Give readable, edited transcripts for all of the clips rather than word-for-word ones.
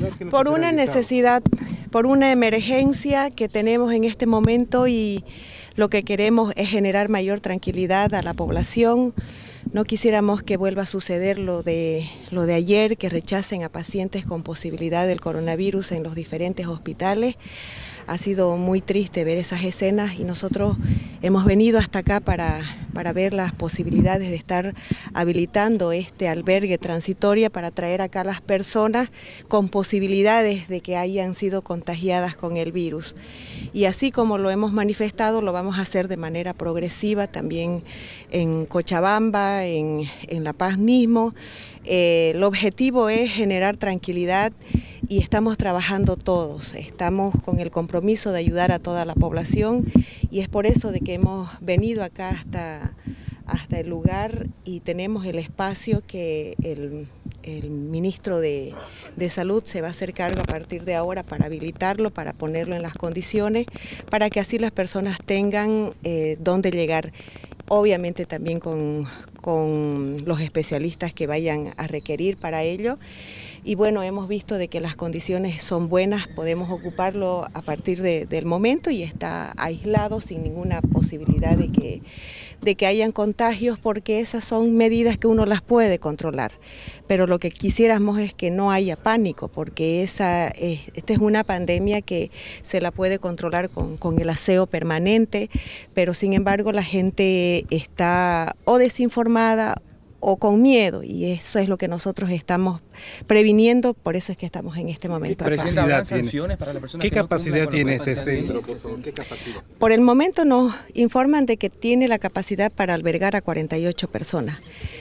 Por una necesidad, por una emergencia que tenemos en este momento, y lo que queremos es generar mayor tranquilidad a la población. No quisiéramos que vuelva a suceder lo de ayer, que rechacen a pacientes con posibilidad del coronavirus en los diferentes hospitales. Ha sido muy triste ver esas escenas y nosotros hemos venido hasta acá para ver las posibilidades de estar habilitando este albergue transitorio para traer acá a las personas con posibilidades de que hayan sido contagiadas con el virus. Y así como lo hemos manifestado, lo vamos a hacer de manera progresiva también en Cochabamba, en La Paz mismo. El objetivo es generar tranquilidad y estamos trabajando todos, estamos con el compromiso de ayudar a toda la población, y es por eso de que hemos venido acá hasta el lugar y tenemos el espacio que el ministro de Salud se va a hacer cargo a partir de ahora para habilitarlo, para ponerlo en las condiciones, para que así las personas tengan dónde llegar. Obviamente también con los especialistas que vayan a requerir para ello. Y bueno, hemos visto de que las condiciones son buenas, podemos ocuparlo a partir del momento y está aislado sin ninguna posibilidad de que hayan contagios, porque esas son medidas que uno las puede controlar. Pero lo que quisiéramos es que no haya pánico, porque esta es una pandemia que se la puede controlar con el aseo permanente, pero sin embargo la gente está o desinformada o con miedo, y eso es lo que nosotros estamos previniendo, por eso es que estamos en este momento acá. ¿Qué capacidad tiene este centro? Por el momento nos informan de que tiene la capacidad para albergar a 48 personas.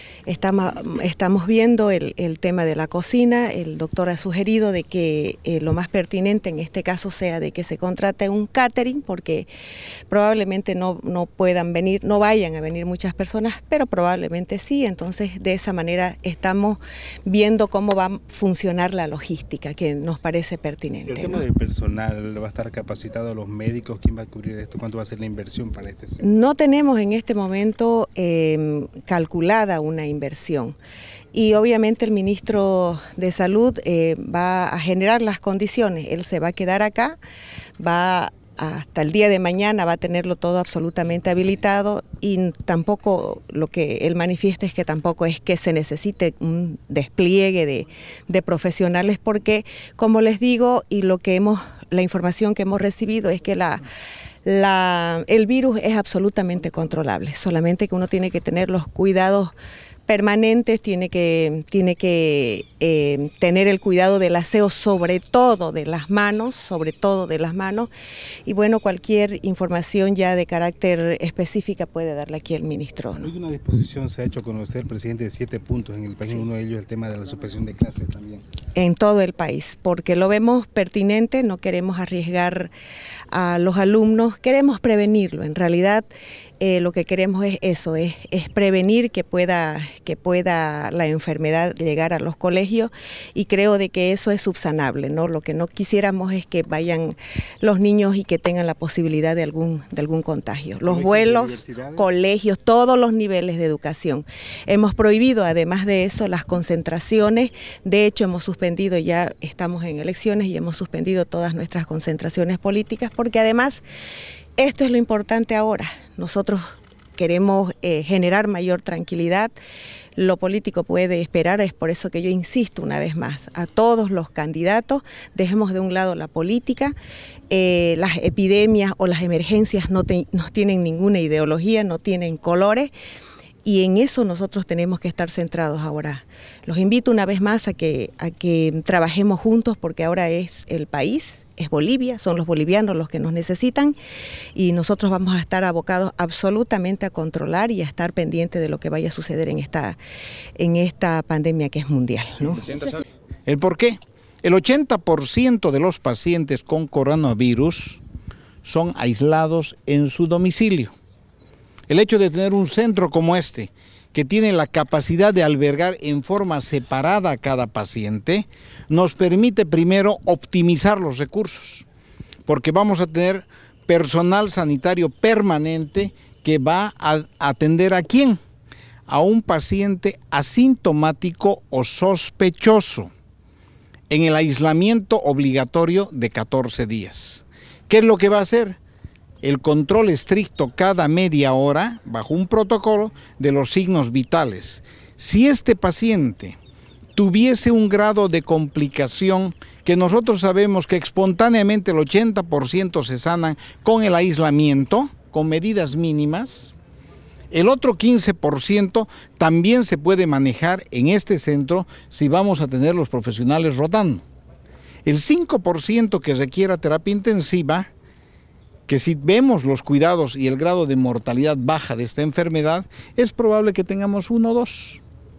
Estamos viendo el tema de la cocina. El doctor ha sugerido de que lo más pertinente en este caso sea de que se contrate un catering, porque probablemente no puedan venir, no vayan a venir muchas personas, pero probablemente sí. Entonces de esa manera estamos viendo cómo va a funcionar la logística, que nos parece pertinente. El tema del personal, ¿va a estar capacitado los médicos? ¿Quién va a cubrir esto? ¿Cuánto va a ser la inversión para este centro? No tenemos en este momento calculada una inversión, y obviamente el ministro de Salud va a generar las condiciones. Él se va a quedar acá, hasta el día de mañana va a tenerlo todo absolutamente habilitado, y tampoco lo que él manifiesta es que tampoco es que se necesite un despliegue de profesionales, porque como les digo, y la información que hemos recibido es que el virus es absolutamente controlable, solamente que uno tiene que tener los cuidados permanentes, tiene que tener el cuidado del aseo, sobre todo de las manos, y bueno, cualquier información ya de carácter específica puede darle aquí el ministro, ¿no? Hoy una disposición se ha hecho conocer, presidente, de 7 puntos en el país, sí. Uno de ellos el tema de la suspensión de clases también. En todo el país, porque lo vemos pertinente, no queremos arriesgar a los alumnos, queremos prevenirlo. En realidad lo que queremos es eso, es prevenir que pueda la enfermedad llegar a los colegios, y creo de que eso es subsanable, ¿no? Lo que no quisiéramos es que vayan los niños y que tengan la posibilidad de algún contagio. Los vuelos, colegios, todos los niveles de educación. Hemos prohibido, además de eso, las concentraciones. De hecho, hemos suspendido, ya estamos en elecciones y hemos suspendido todas nuestras concentraciones políticas, porque además esto es lo importante ahora. Nosotros queremos generar mayor tranquilidad. Lo político puede esperar, es por eso que yo insisto una vez más a todos los candidatos: dejemos de un lado la política. Las epidemias o las emergencias no tienen ninguna ideología, no tienen colores, y en eso nosotros tenemos que estar centrados ahora. Los invito una vez más a que trabajemos juntos, porque ahora es el país, es Bolivia, son los bolivianos los que nos necesitan, y nosotros vamos a estar abocados absolutamente a controlar y a estar pendientes de lo que vaya a suceder en esta pandemia que es mundial, ¿no? ¿El por qué? El 80% de los pacientes con coronavirus son aislados en su domicilio. El hecho de tener un centro como este, que tiene la capacidad de albergar en forma separada a cada paciente, nos permite primero optimizar los recursos, porque vamos a tener personal sanitario permanente que va a atender ¿a quién? A un paciente asintomático o sospechoso. en el aislamiento obligatorio de 14 días. ¿Qué es lo que va a hacer? El control estricto cada media hora, bajo un protocolo, de los signos vitales. Si este paciente tuviese un grado de complicación, que nosotros sabemos que espontáneamente el 80% se sanan con el aislamiento, con medidas mínimas, el otro 15% también se puede manejar en este centro si vamos a tener los profesionales rotando. El 5% que requiera terapia intensiva, que si vemos los cuidados y el grado de mortalidad baja de esta enfermedad, es probable que tengamos 1 o 2.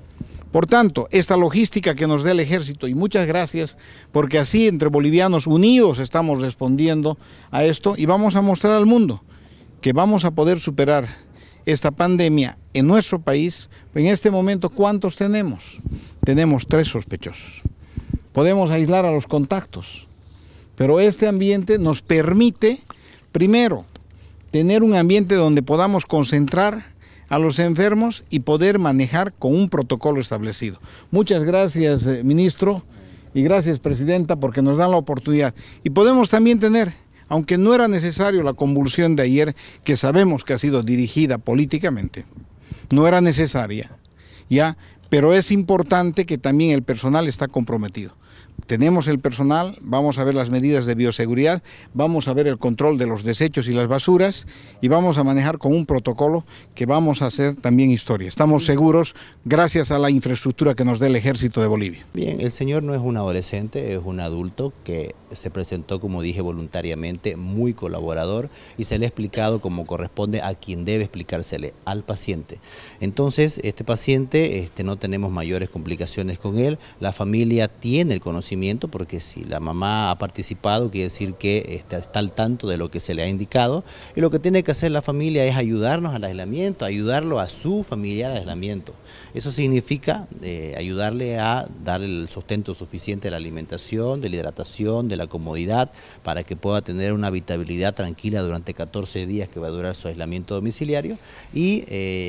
Por tanto, esta logística que nos da el ejército, y muchas gracias, porque así entre bolivianos unidos estamos respondiendo a esto y vamos a mostrar al mundo que vamos a poder superar esta pandemia en nuestro país. En este momento, ¿cuántos tenemos? Tenemos 3 sospechosos. Podemos aislar a los contactos, pero este ambiente nos permite, primero, tener un ambiente donde podamos concentrar a los enfermos y poder manejar con un protocolo establecido. Muchas gracias, ministro, y gracias, presidenta, porque nos dan la oportunidad. Y podemos también tener, aunque no era necesario la convulsión de ayer, que sabemos que ha sido dirigida políticamente, no era necesaria, ya, pero es importante que también el personal está comprometido. Tenemos el personal, vamos a ver las medidas de bioseguridad, vamos a ver el control de los desechos y las basuras y vamos a manejar con un protocolo que vamos a hacer también historia. Estamos seguros gracias a la infraestructura que nos da el Ejército de Bolivia. Bien, el señor no es un adolescente, es un adulto que se presentó, como dije, voluntariamente, muy colaborador, y se le ha explicado como corresponde a quien debe explicársele, al paciente. Entonces, este paciente, no tenemos mayores complicaciones con él, la familia tiene el conocimiento, porque si la mamá ha participado, quiere decir que está al tanto de lo que se le ha indicado, y lo que tiene que hacer la familia es ayudarnos al aislamiento, ayudarlo a su familiar al aislamiento. Eso significa ayudarle a dar el sustento suficiente de la alimentación, de la hidratación, de la comodidad, para que pueda tener una habitabilidad tranquila durante 14 días que va a durar su aislamiento domiciliario, y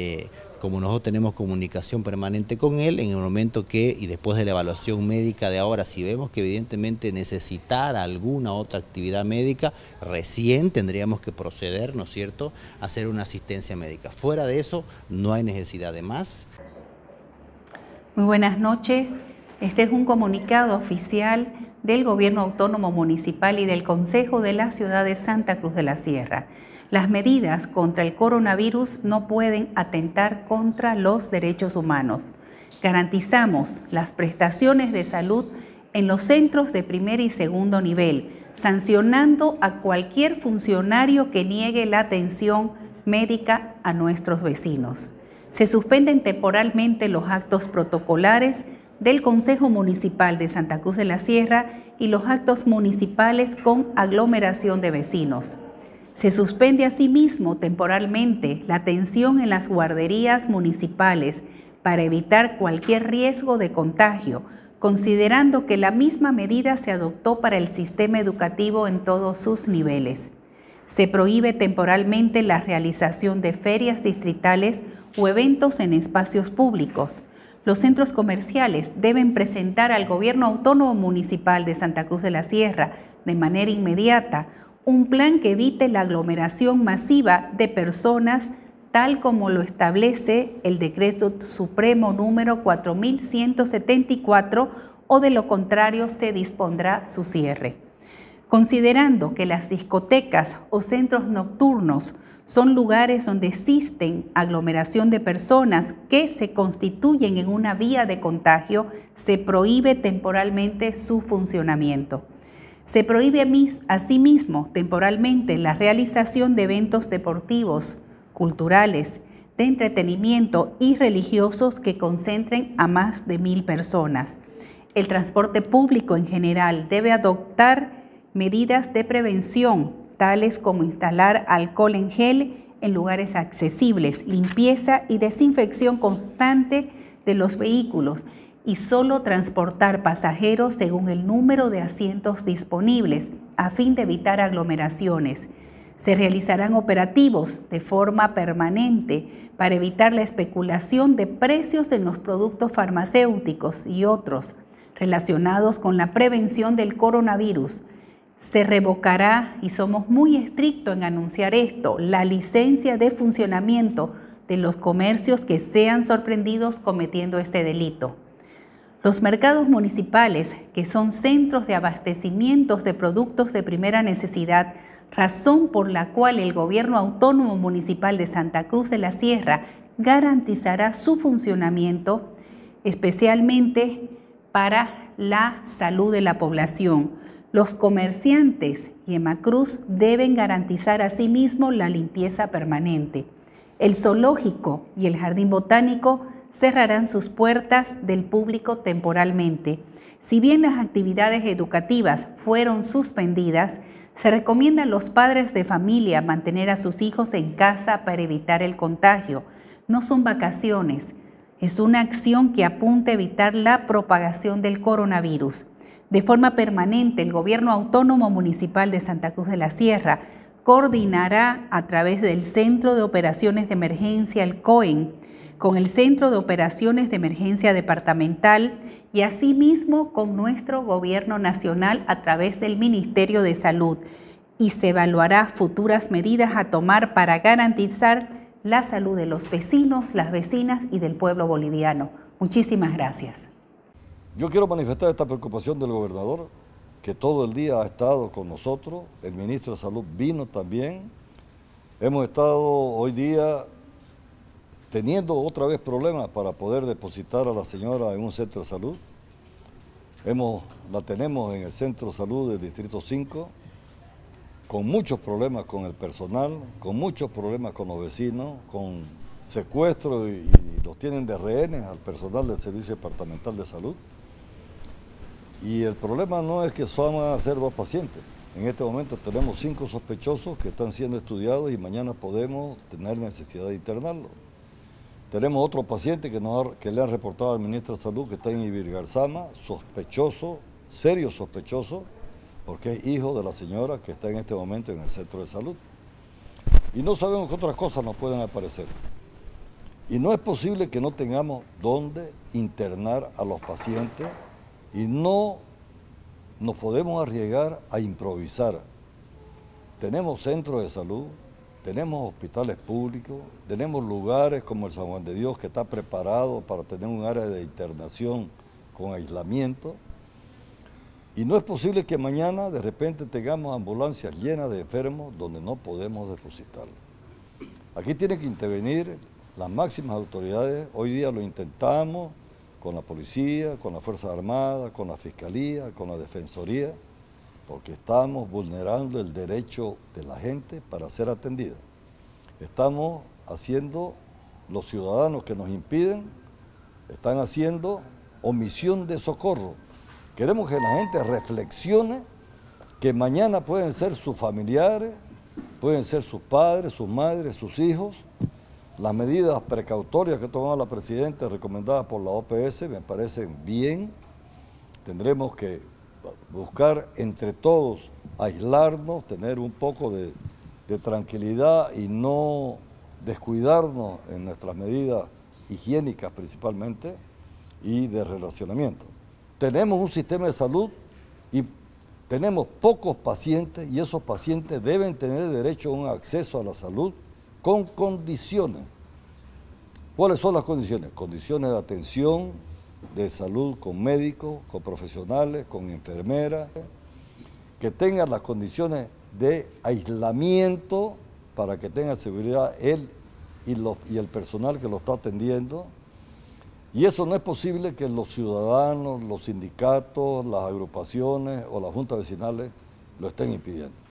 como nosotros tenemos comunicación permanente con él, en el momento que, y después de la evaluación médica de ahora, si vemos que evidentemente necesitara alguna otra actividad médica, recién tendríamos que proceder, ¿no es cierto?, a hacer una asistencia médica. Fuera de eso, no hay necesidad de más. Muy buenas noches. Este es un comunicado oficial del Gobierno Autónomo Municipal y del Consejo de la Ciudad de Santa Cruz de la Sierra. Las medidas contra el coronavirus no pueden atentar contra los derechos humanos. Garantizamos las prestaciones de salud en los centros de primer y segundo nivel, sancionando a cualquier funcionario que niegue la atención médica a nuestros vecinos. Se suspenden temporalmente los actos protocolares del Consejo Municipal de Santa Cruz de la Sierra y los actos municipales con aglomeración de vecinos. Se suspende asimismo temporalmente la atención en las guarderías municipales para evitar cualquier riesgo de contagio, considerando que la misma medida se adoptó para el sistema educativo en todos sus niveles. Se prohíbe temporalmente la realización de ferias distritales o eventos en espacios públicos. Los centros comerciales deben presentar al Gobierno Autónomo Municipal de Santa Cruz de la Sierra de manera inmediata un plan que evite la aglomeración masiva de personas, tal como lo establece el Decreto Supremo número 4174, o de lo contrario se dispondrá su cierre. Considerando que las discotecas o centros nocturnos son lugares donde existen aglomeración de personas que se constituyen en una vía de contagio, se prohíbe temporalmente su funcionamiento. Se prohíbe asimismo temporalmente la realización de eventos deportivos, culturales, de entretenimiento y religiosos que concentren a más de 1000 personas. El transporte público en general debe adoptar medidas de prevención, tales como instalar alcohol en gel en lugares accesibles, limpieza y desinfección constante de los vehículos, y solo transportar pasajeros según el número de asientos disponibles, a fin de evitar aglomeraciones. Se realizarán operativos de forma permanente para evitar la especulación de precios en los productos farmacéuticos y otros. relacionados con la prevención del coronavirus. Se revocará, y somos muy estrictos en anunciar esto, la licencia de funcionamiento de los comercios que sean sorprendidos cometiendo este delito. Los mercados municipales, que son centros de abastecimientos de productos de primera necesidad, razón por la cual el Gobierno Autónomo Municipal de Santa Cruz de la Sierra garantizará su funcionamiento, especialmente para la salud de la población. Los comerciantes y Emacruz deben garantizar asimismo la limpieza permanente. El zoológico y el jardín botánico cerrarán sus puertas del público temporalmente. Si bien las actividades educativas fueron suspendidas, se recomienda a los padres de familia mantener a sus hijos en casa para evitar el contagio. No son vacaciones, es una acción que apunta a evitar la propagación del coronavirus. De forma permanente, el Gobierno Autónomo Municipal de Santa Cruz de la Sierra coordinará a través del Centro de Operaciones de Emergencia, el COEN, con el Centro de Operaciones de Emergencia Departamental y asimismo con nuestro Gobierno Nacional a través del Ministerio de Salud, y se evaluará futuras medidas a tomar para garantizar la salud de los vecinos, las vecinas y del pueblo boliviano. Muchísimas gracias. Yo quiero manifestar esta preocupación del gobernador, que todo el día ha estado con nosotros. El ministro de Salud vino también. Hemos estado hoy día teniendo otra vez problemas para poder depositar a la señora en un centro de salud. La tenemos en el centro de salud del Distrito 5, con muchos problemas con el personal, con muchos problemas con los vecinos, con secuestros y los tienen de rehenes al personal del Servicio Departamental de Salud. Y el problema no es que solo van a ser 2 pacientes. En este momento tenemos 5 sospechosos que están siendo estudiados y mañana podemos tener necesidad de internarlos. Tenemos otro paciente que le han reportado al ministro de Salud que está en Ibirgarzama, sospechoso, serio sospechoso, porque es hijo de la señora que está en este momento en el centro de salud. Y no sabemos qué otras cosas nos pueden aparecer. Y no es posible que no tengamos dónde internar a los pacientes y no nos podemos arriesgar a improvisar. Tenemos centros de salud, tenemos hospitales públicos, tenemos lugares como el San Juan de Dios que está preparado para tener un área de internación con aislamiento. Y no es posible que mañana de repente tengamos ambulancias llenas de enfermos donde no podemos depositarlos. Aquí tienen que intervenir las máximas autoridades. Hoy día lo intentamos con la policía, con las Fuerzas Armadas, con la Fiscalía, con la Defensoría, porque estamos vulnerando el derecho de la gente para ser atendida. Estamos haciendo, los ciudadanos que nos impiden, están haciendo omisión de socorro. Queremos que la gente reflexione que mañana pueden ser sus familiares, pueden ser sus padres, sus madres, sus hijos. Las medidas precautorias que tomó la Presidenta recomendadas por la OPS me parecen bien. Tendremos que buscar entre todos aislarnos, tener un poco de tranquilidad y no descuidarnos en nuestras medidas higiénicas principalmente y de relacionamiento. Tenemos un sistema de salud y tenemos pocos pacientes y esos pacientes deben tener derecho a un acceso a la salud con condiciones. ¿Cuáles son las condiciones? Condiciones de atención, de salud con médicos, con profesionales, con enfermeras, que tengan las condiciones de aislamiento para que tenga seguridad él y el personal que lo está atendiendo. Y eso no es posible que los ciudadanos, los sindicatos, las agrupaciones o las juntas vecinales lo estén impidiendo.